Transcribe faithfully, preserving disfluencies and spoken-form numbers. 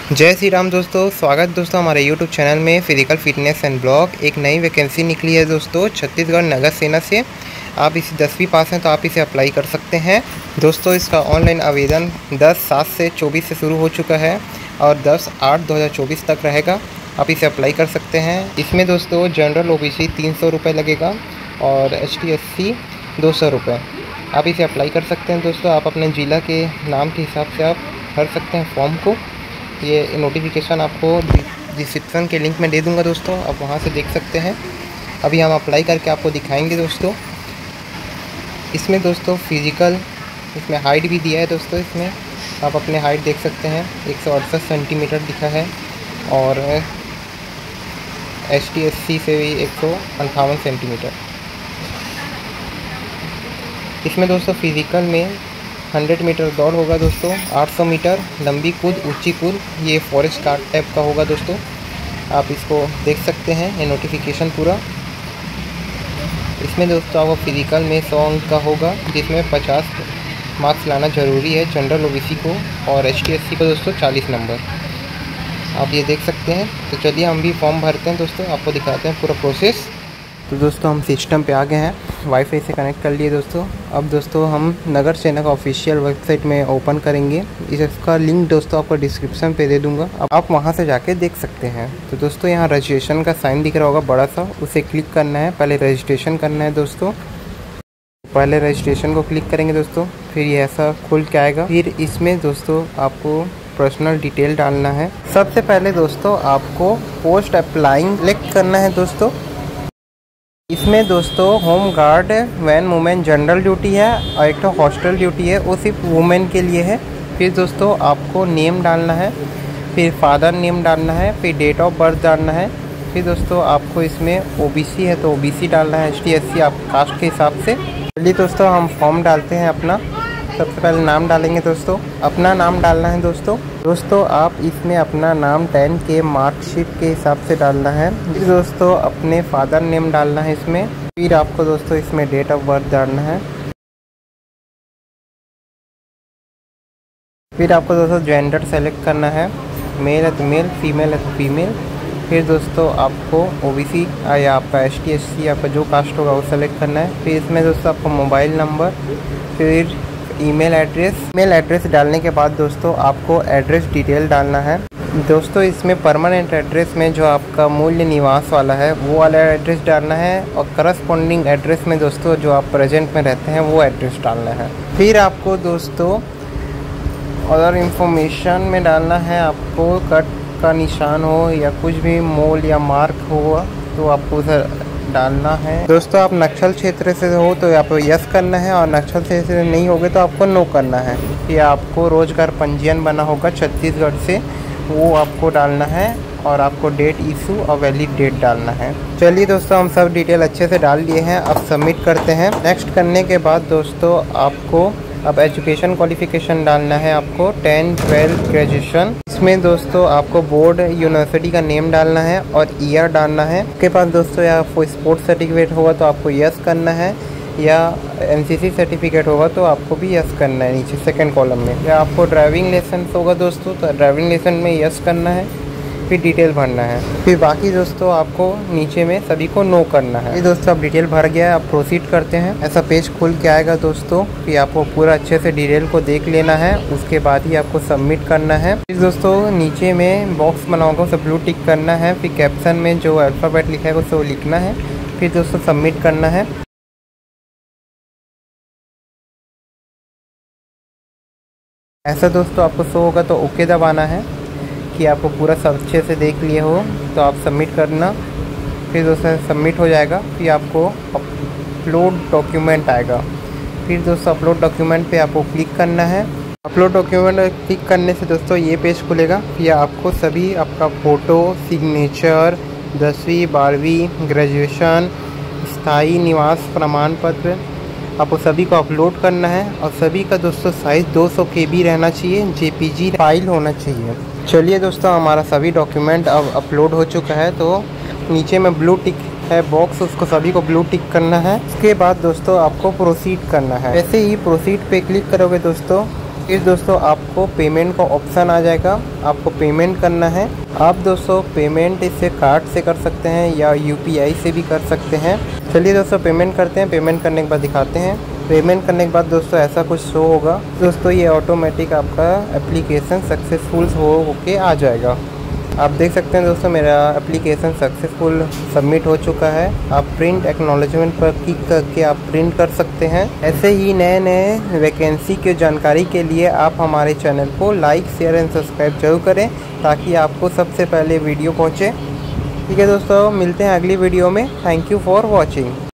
जय श्री राम दोस्तों, स्वागत दोस्तों हमारे यूट्यूब चैनल में फिजिकल फिटनेस एंड ब्लॉग। एक नई वैकेंसी निकली है दोस्तों छत्तीसगढ़ नगर सेना से। आप इस दसवीं पास हैं तो आप इसे अप्लाई कर सकते हैं दोस्तों। इसका ऑनलाइन आवेदन दस सात से चौबीस से शुरू हो चुका है और दस आठ दो हज़ार चौबीस तक रहेगा। आप इसे अप्लाई कर सकते हैं। इसमें दोस्तों जनरल ओ बी सी तीन सौ रुपये लगेगा और एस टी एस सी दो सौ रुपये। आप इसे अप्लाई कर सकते हैं दोस्तों। आप अपने ज़िला के नाम के हिसाब से आप भर सकते हैं फॉर्म को। ये नोटिफिकेशन आपको डिस्क्रिप्शन के लिंक में दे दूंगा दोस्तों, आप वहां से देख सकते हैं। अभी हम अप्लाई करके आपको दिखाएंगे दोस्तों। इसमें दोस्तों फिजिकल, इसमें हाइट भी दिया है दोस्तों। इसमें आप अपने हाइट देख सकते हैं, एक सौ अड़सठ सेंटीमीटर दिखा है और एस टी एस सी से भी एक सौ अंठावन सेंटीमीटर। इसमें दोस्तों फिजिकल में सौ मीटर दौड़ होगा दोस्तों, आठ सौ मीटर लंबी कूद, ऊंची कूद, ये फॉरेस्ट गार्ड टाइप का होगा दोस्तों। आप इसको देख सकते हैं, ये नोटिफिकेशन पूरा। इसमें दोस्तों आपको फिजिकल में सौ अंक का होगा, जिसमें पचास मार्क्स लाना ज़रूरी है जनरल ओ बी सी को, और एस टी एस सी को दोस्तों चालीस नंबर। आप ये देख सकते हैं। तो चलिए हम भी फॉर्म भरते हैं दोस्तों, आपको दिखाते हैं पूरा प्रोसेस। तो दोस्तों हम सिस्टम पे आ गए हैं, वाईफाई से कनेक्ट कर लिए दोस्तों। अब दोस्तों हम नगर सेना का ऑफिशियल वेबसाइट में ओपन करेंगे। इसका लिंक दोस्तों आपको डिस्क्रिप्शन पे दे दूंगा, अब आप वहां से जाके देख सकते हैं। तो दोस्तों यहाँ रजिस्ट्रेशन का साइन दिख रहा होगा बड़ा सा, उसे क्लिक करना है। पहले रजिस्ट्रेशन करना है दोस्तों। पहले रजिस्ट्रेशन को क्लिक करेंगे दोस्तों, फिर ये ऐसा खुल के आएगा। फिर इसमें दोस्तों आपको पर्सनल डिटेल डालना है। सबसे पहले दोस्तों आपको पोस्ट अप्लाइंग सेलेक्ट करना है दोस्तों। इसमें दोस्तों होम गार्ड, वैन वुमेन जनरल ड्यूटी है और एक तो हॉस्टल ड्यूटी है, वो सिर्फ वुमेन के लिए है। फिर दोस्तों आपको नेम डालना है, फिर फादर नेम डालना है, फिर डेट ऑफ बर्थ डालना है। फिर दोस्तों आपको इसमें ओ बी सी है तो ओ बी सी डालना है, एस टी एस सी आप कास्ट के हिसाब से। चलिए दोस्तों हम फॉर्म डालते हैं अपना। सबसे पहले नाम डालेंगे दोस्तों, अपना नाम डालना है दोस्तों। दोस्तों आप इसमें अपना नाम टेन के मार्कशीट के हिसाब से डालना है। फिर दोस्तों अपने फादर नेम डालना है इसमें। फिर आपको दोस्तों इसमें डेट ऑफ बर्थ डालना है। फिर आपको दोस्तों जेंडर सेलेक्ट करना है, मेल है तो मेल, फीमेल है तो फीमेल। फिर दोस्तों आपको ओ बी सी या आपका एस टी एस सी, आपका जो कास्ट होगा वो सेलेक्ट करना है। फिर इसमें दोस्तों आपको मोबाइल नंबर, फिर ईमेल एड्रेस। ईमेल एड्रेस डालने के बाद दोस्तों आपको एड्रेस डिटेल डालना है दोस्तों। इसमें परमानेंट एड्रेस में जो आपका मूल्य निवास वाला है वो वाला एड्रेस डालना है, और करस्पॉन्डिंग एड्रेस में दोस्तों जो आप प्रेजेंट में रहते हैं वो एड्रेस डालना है। फिर आपको दोस्तों अदर इंफॉर्मेशन में डालना है, आपको कट का निशान हो या कुछ भी मोल या मार्क हो तो आपको उधर डालना है दोस्तों। आप नक्सल क्षेत्र से हो तो आपको यस करना है, और नक्सल क्षेत्र से नहीं होगे तो आपको नो करना है। फिर आपको रोजगार पंजीयन बना होगा छत्तीसगढ़ से, वो आपको डालना है, और आपको डेट इशू और वैलिड डेट डालना है। चलिए दोस्तों हम सब डिटेल अच्छे से डाल लिए हैं, अब सबमिट करते हैं। नेक्स्ट करने के बाद दोस्तों आपको अब एजुकेशन क्वालिफिकेशन डालना है, आपको टेन ट्वेल्थ ग्रेजुएशन। इसमें दोस्तों आपको बोर्ड यूनिवर्सिटी का नेम डालना है और ईयर डालना है। उसके बाद दोस्तों या कोई स्पोर्ट्स सर्टिफिकेट होगा तो आपको यस करना है, या एन सी सी सर्टिफिकेट होगा तो आपको भी यस करना है नीचे सेकंड कॉलम में। या आपको ड्राइविंग लाइसेंस होगा दोस्तों तो ड्राइविंग लाइसेंस में यस करना है, फिर डिटेल भरना है। फिर बाकी दोस्तों आपको नीचे में सभी को नो करना है। ये दोस्तों अब डिटेल भर गया है, आप प्रोसीड करते हैं। ऐसा पेज खुल के आएगा दोस्तों, फिर आपको पूरा अच्छे से डिटेल को देख लेना है, उसके बाद ही आपको सबमिट करना है। फिर दोस्तों नीचे में बॉक्स बना होगा उसे ब्लू टिक करना है, फिर कैप्शन में जो अल्फ़ाबेट लिखा है उसे वो लिखना है, फिर दोस्तों सबमिट करना है। ऐसा दोस्तों आपको शो होगा तो ओके दबाना है कि आपको पूरा सब अच्छे से देख लिए हो, तो आप सबमिट करना। फिर दोस्तों सबमिट हो जाएगा, फिर आपको अपलोड डॉक्यूमेंट आएगा। फिर दोस्तों अपलोड डॉक्यूमेंट पे आपको क्लिक करना है। अपलोड डॉक्यूमेंट क्लिक करने से दोस्तों ये पेज खुलेगा। फिर आपको सभी आपका फ़ोटो, सिग्नेचर, दसवीं बारहवीं ग्रेजुएशन, स्थायी निवास प्रमाण पत्र, आपको सभी को अपलोड करना है, और सभी का दोस्तों साइज़ दो सौ के बी रहना चाहिए, जे पी जी फाइल होना चाहिए। चलिए दोस्तों हमारा सभी डॉक्यूमेंट अब अपलोड हो चुका है, तो नीचे में ब्लू टिक है बॉक्स, उसको सभी को ब्लू टिक करना है। उसके बाद दोस्तों आपको प्रोसीड करना है। वैसे ही प्रोसीड पे क्लिक करोगे दोस्तों फिर दोस्तों आपको पेमेंट का ऑप्शन आ जाएगा, आपको पेमेंट करना है। आप दोस्तों पेमेंट इससे कार्ड से कर सकते हैं या यूपीआई से भी कर सकते हैं। चलिए दोस्तों पेमेंट करते हैं। पेमेंट करने के बाद दिखाते हैं। पेमेंट करने के बाद दोस्तों ऐसा कुछ शो होगा। दोस्तों ये ऑटोमेटिक आपका एप्लीकेशन सक्सेसफुल हो होके आ जाएगा। आप देख सकते हैं दोस्तों मेरा एप्लीकेशन सक्सेसफुल सबमिट हो चुका है। आप प्रिंट एक्नॉलेजमेंट पर क्लिक करके आप प्रिंट कर सकते हैं। ऐसे ही नए नए वैकेंसी की जानकारी के लिए आप हमारे चैनल को लाइक शेयर एंड सब्सक्राइब जरूर करें, ताकि आपको सबसे पहले वीडियो पहुंचे। ठीक है दोस्तों, मिलते हैं अगली वीडियो में। Thank you for watching.